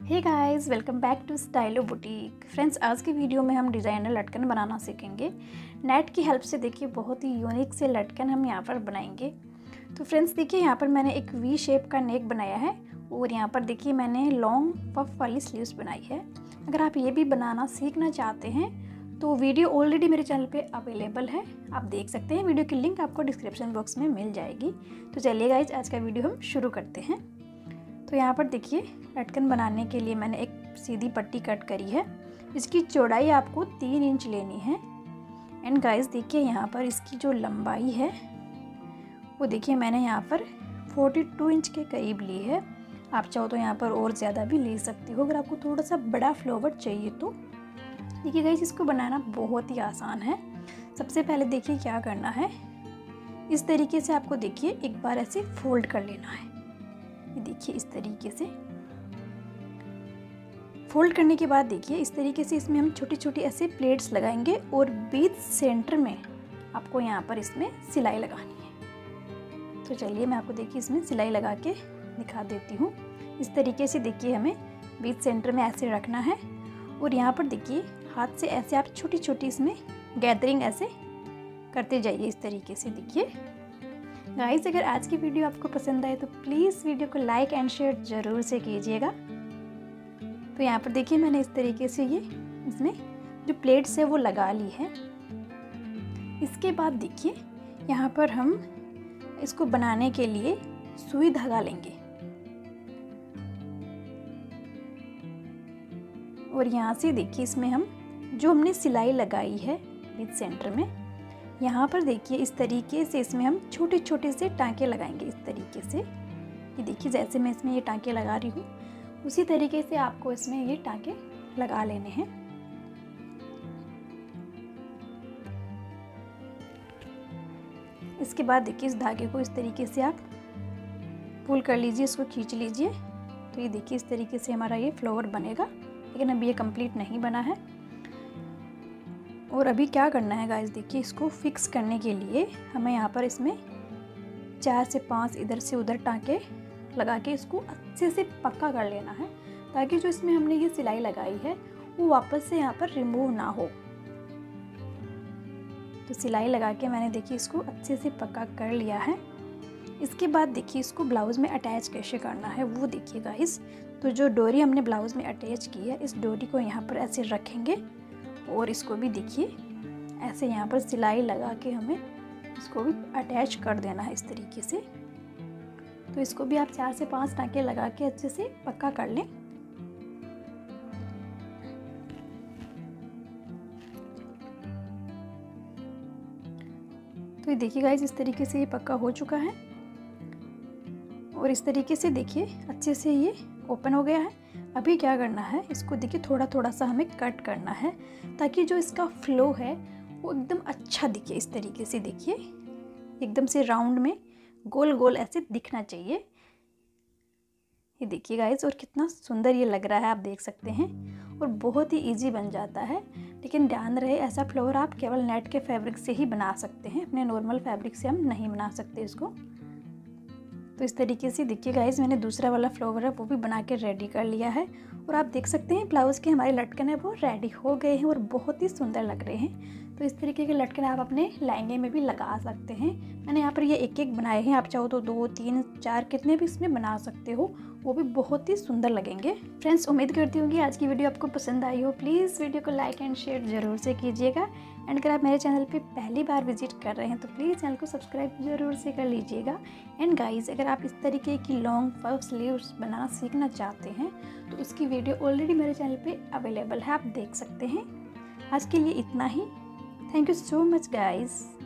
Hey guys, welcome back to stylo boutique. Friends, आज की video में हम डिज़ाइनर लटकन बनाना सीखेंगे। नेट की हेल्प से देखिए बहुत ही यूनिक से लटकन हम यहाँ पर बनाएंगे। तो फ्रेंड्स देखिए, यहाँ पर मैंने एक वी शेप का नेक बनाया है और यहाँ पर देखिए मैंने लॉन्ग पफ वाली स्लीव्स बनाई है। अगर आप ये भी बनाना सीखना चाहते हैं तो वीडियो ऑलरेडी मेरे चैनल पे अवेलेबल है, आप देख सकते हैं। वीडियो की लिंक आपको डिस्क्रिप्शन बॉक्स में मिल जाएगी। तो चलिए गाइज, आज का वीडियो हम शुरू करते हैं। तो यहाँ पर देखिए, लटकन बनाने के लिए मैंने एक सीधी पट्टी कट करी है। इसकी चौड़ाई आपको 3 इंच लेनी है। एंड गाइस देखिए, यहाँ पर इसकी जो लंबाई है वो देखिए मैंने यहाँ पर 42 इंच के करीब ली है। आप चाहो तो यहाँ पर और ज़्यादा भी ले सकते हो अगर आपको थोड़ा सा बड़ा फ्लावर चाहिए तो। देखिए गाइस, इसको बनाना बहुत ही आसान है। सबसे पहले देखिए क्या करना है, इस तरीके से आपको देखिए एक बार ऐसे फोल्ड कर लेना है। देखिए इस तरीके से फोल्ड करने के बाद देखिए इस तरीके से इसमें हम छोटी छोटी ऐसे प्लेट्स लगाएंगे और बीच सेंटर में आपको यहाँ पर इसमें सिलाई लगानी है। तो चलिए मैं आपको देखिए इसमें सिलाई लगा के दिखा देती हूँ। इस तरीके से देखिए हमें बीच सेंटर में ऐसे रखना है और यहाँ पर देखिए हाथ से ऐसे आप छोटी छोटी इसमें गैदरिंग ऐसे करते जाइए। इस तरीके से देखिए गाइस, अगर आज की वीडियो आपको पसंद आए तो प्लीज़ वीडियो को लाइक एंड शेयर ज़रूर से कीजिएगा। तो यहाँ पर देखिए मैंने इस तरीके से ये इसमें जो प्लेट्स है वो लगा ली है। इसके बाद देखिए यहाँ पर हम इसको बनाने के लिए सुई धागा लेंगे और यहाँ से देखिए इसमें हम जो हमने सिलाई लगाई है बीच सेंटर में, यहाँ पर देखिए इस तरीके से इसमें हम छोटे छोटे से टांके लगाएंगे। इस तरीके से ये देखिए, जैसे मैं इसमें ये टांके लगा रही हूँ उसी तरीके से आपको इसमें ये टांके लगा लेने हैं। इसके बाद देखिए इस धागे को इस तरीके से आप पुल कर लीजिए, इसको खींच लीजिए। तो ये देखिए इस तरीके से हमारा ये फ्लावर बनेगा, लेकिन अभी ये कंप्लीट नहीं बना है। और अभी क्या करना है गाइस, देखिए इसको फिक्स करने के लिए हमें यहाँ पर इसमें 4 से 5 इधर से उधर टांके लगा के इसको अच्छे से पक्का कर लेना है, ताकि जो इसमें हमने ये सिलाई लगाई है वो वापस से यहाँ पर रिमूव ना हो। तो सिलाई लगा के मैंने देखिए इसको अच्छे से पक्का कर लिया है। इसके बाद देखिए इसको ब्लाउज़ में अटैच कैसे करना है वो देखिए गाइस। तो जो डोरी हमने ब्लाउज़ में अटैच की है, इस डोरी को यहाँ पर ऐसे रखेंगे और इसको भी देखिए ऐसे यहाँ पर सिलाई लगा के हमें इसको भी अटैच कर देना है इस तरीके से। तो इसको भी आप 4 से 5 टांके लगा के अच्छे से पक्का कर लें। तो ये देखिए गाइस, इस तरीके से ये पक्का हो चुका है और इस तरीके से देखिए अच्छे से ये ओपन हो गया है। अभी क्या करना है, इसको देखिए थोड़ा थोड़ा सा हमें कट करना है ताकि जो इसका फ्लो है वो एकदम अच्छा दिखे। इस तरीके से देखिए एकदम से राउंड में गोल गोल ऐसे दिखना चाहिए। ये देखिए गाइस, और कितना सुंदर ये लग रहा है, आप देख सकते हैं। और बहुत ही इजी बन जाता है, लेकिन ध्यान रहे ऐसा फ्लावर आप केवल नेट के फैब्रिक से ही बना सकते हैं, अपने नॉर्मल फैब्रिक से हम नहीं बना सकते इसको। तो इस तरीके से देखिए गाइस, मैंने दूसरा वाला फ्लावर है वो भी बना के रेडी कर लिया है और आप देख सकते हैं ब्लाउज़ के हमारे लटकन है वो रेडी हो गए हैं और बहुत ही सुंदर लग रहे हैं। तो इस तरीके के लटकन आप अपने लहंगे में भी लगा सकते हैं। मैंने यहाँ पर ये एक एक बनाए हैं, आप चाहो तो 2, 3, 4 कितने भी इसमें बना सकते हो, वो भी बहुत ही सुंदर लगेंगे। फ्रेंड्स, उम्मीद करती हूँ कि आज की वीडियो आपको पसंद आई हो। प्लीज़ वीडियो को लाइक एंड शेयर ज़रूर से कीजिएगा। एंड अगर आप मेरे चैनल पे पहली बार विजिट कर रहे हैं तो प्लीज़ चैनल को सब्सक्राइब ज़रूर से कर लीजिएगा। एंड गाइस, अगर आप इस तरीके की लॉन्ग पफ स्लीव्स बनाना सीखना चाहते हैं तो उसकी वीडियो ऑलरेडी मेरे चैनल पे अवेलेबल है, आप देख सकते हैं। आज के लिए इतना ही। Thank you so much guys.